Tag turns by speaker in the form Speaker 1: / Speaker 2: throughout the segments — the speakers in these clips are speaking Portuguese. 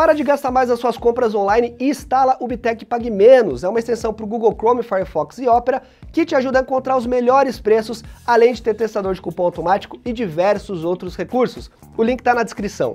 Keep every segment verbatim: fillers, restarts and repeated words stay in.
Speaker 1: Para de gastar mais as suas compras online e instala o Bitec Pague Menos. É uma extensão para o Google Chrome, Firefox e Opera que te ajuda a encontrar os melhores preços, além de ter testador de cupom automático e diversos outros recursos. O link está na descrição.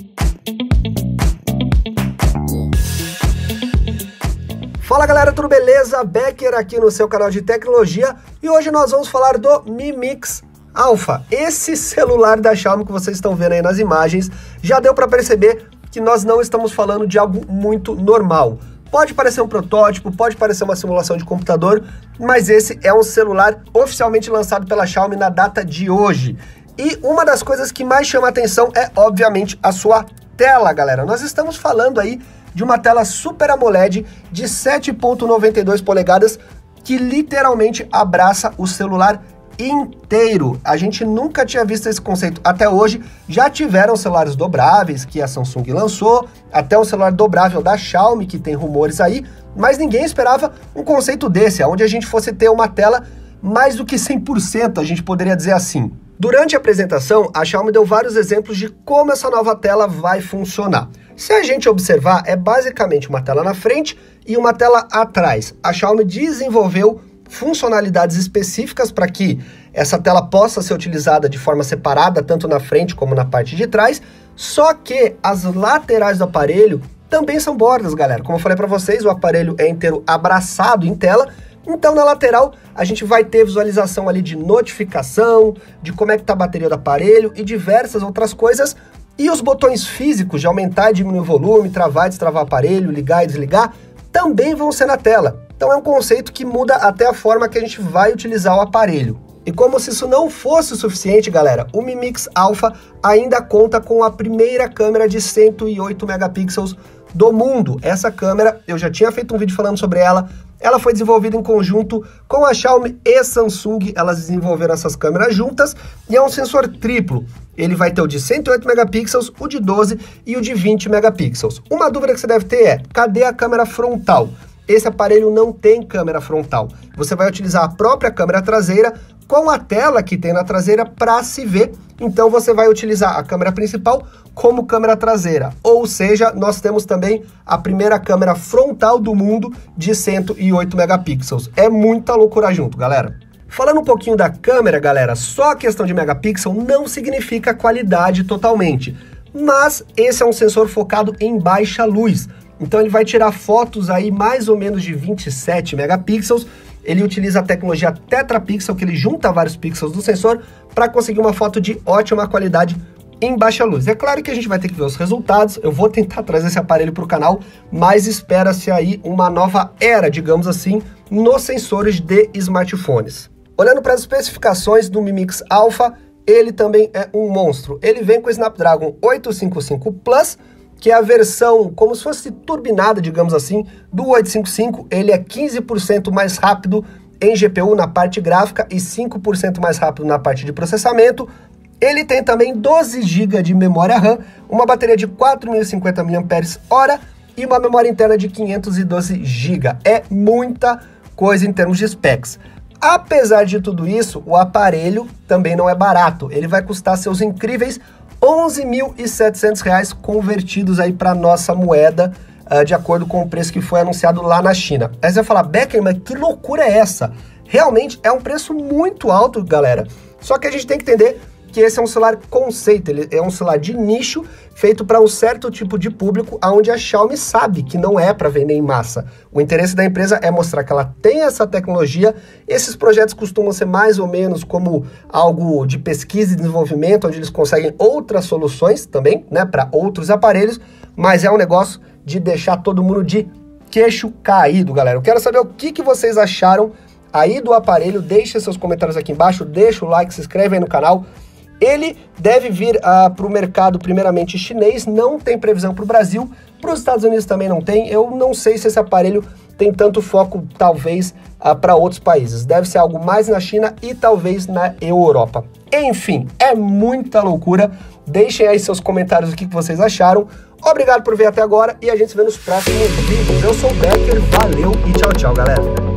Speaker 1: Fala galera, tudo beleza? Becker aqui no seu canal de tecnologia e hoje nós vamos falar do Mi Mix Alpha. Esse celular da Xiaomi que vocês estão vendo aí nas imagens, já deu para perceber que nós não estamos falando de algo muito normal. Pode parecer um protótipo, pode parecer uma simulação de computador, mas esse é um celular oficialmente lançado pela Xiaomi na data de hoje. E uma das coisas que mais chama a atenção é, obviamente, a sua tela, galera. Nós estamos falando aí de uma tela Super AMOLED de sete vírgula noventa e dois polegadas que literalmente abraça o celular inteiro. A gente nunca tinha visto esse conceito até hoje. Já tiveram celulares dobráveis que a Samsung lançou, até um celular dobrável da Xiaomi que tem rumores aí, mas ninguém esperava um conceito desse, onde a gente fosse ter uma tela mais do que cem por cento, a gente poderia dizer assim. Durante a apresentação, a Xiaomi deu vários exemplos de como essa nova tela vai funcionar. Se a gente observar, é basicamente uma tela na frente e uma tela atrás. A Xiaomi desenvolveu funcionalidades específicas para que essa tela possa ser utilizada de forma separada, tanto na frente como na parte de trás, só que as laterais do aparelho também são bordas, galera. Como eu falei para vocês, o aparelho é inteiro abraçado em tela, então na lateral a gente vai ter visualização ali de notificação, de como é que tá a bateria do aparelho e diversas outras coisas, e os botões físicos de aumentar e diminuir o volume, travar e destravar o aparelho, ligar e desligar, também vão ser na tela. Então é um conceito que muda até a forma que a gente vai utilizar o aparelho. E como se isso não fosse o suficiente, galera, o Mi Mix Alpha ainda conta com a primeira câmera de cento e oito megapixels do mundo. Essa câmera, eu já tinha feito um vídeo falando sobre ela, ela foi desenvolvida em conjunto com a Xiaomi e Samsung, elas desenvolveram essas câmeras juntas, e é um sensor triplo. Ele vai ter o de cento e oito megapixels, o de doze e o de vinte megapixels. Uma dúvida que você deve ter é, cadê a câmera frontal? Esse aparelho não tem câmera frontal. Você vai utilizar a própria câmera traseira com a tela que tem na traseira para se ver. Então você vai utilizar a câmera principal como câmera traseira. Ou seja, nós temos também a primeira câmera frontal do mundo de cento e oito megapixels. É muita loucura junto, galera. Falando um pouquinho da câmera, galera, só a questão de megapixel não significa qualidade totalmente. Mas esse é um sensor focado em baixa luz. Então ele vai tirar fotos aí mais ou menos de vinte e sete megapixels. Ele utiliza a tecnologia tetrapixel, que ele junta vários pixels do sensor para conseguir uma foto de ótima qualidade em baixa luz. É claro que a gente vai ter que ver os resultados. Eu vou tentar trazer esse aparelho para o canal, mas espera-se aí uma nova era, digamos assim, nos sensores de smartphones. Olhando para as especificações do Mi Mix Alpha, ele também é um monstro. Ele vem com o Snapdragon oitocentos e cinquenta e cinco Plus, que é a versão como se fosse turbinada, digamos assim, do oitocentos e cinquenta e cinco. Ele é quinze por cento mais rápido em G P U na parte gráfica e cinco por cento mais rápido na parte de processamento. Ele tem também doze gigas de memória RAM, uma bateria de quatro mil e cinquenta miliampères-hora e uma memória interna de quinhentos e doze gigas. É muita coisa em termos de specs. Apesar de tudo isso, o aparelho também não é barato. Ele vai custar seus incríveis onze mil e setecentos reais convertidos aí para nossa moeda, uh, de acordo com o preço que foi anunciado lá na China. Aí você vai falar, Becker, mas que loucura é essa? Realmente é um preço muito alto, galera. Só que a gente tem que entender que esse é um celular conceito, ele é um celular de nicho, feito para um certo tipo de público, onde a Xiaomi sabe que não é para vender em massa. O interesse da empresa é mostrar que ela tem essa tecnologia. Esses projetos costumam ser mais ou menos como algo de pesquisa e desenvolvimento, onde eles conseguem outras soluções também, né, para outros aparelhos, mas é um negócio de deixar todo mundo de queixo caído, galera. Eu quero saber o que, que vocês acharam aí do aparelho. Deixem seus comentários aqui embaixo, deixa o like, se inscreve aí no canal. Ele deve vir uh, para o mercado primeiramente chinês, não tem previsão para o Brasil, para os Estados Unidos também não tem. Eu não sei se esse aparelho tem tanto foco, talvez, uh, para outros países. Deve ser algo mais na China e talvez na Europa. Enfim, é muita loucura. Deixem aí seus comentários o que vocês acharam. Obrigado por ver até agora e a gente se vê nos próximos vídeos. Eu sou o Becker, valeu e tchau, tchau, galera.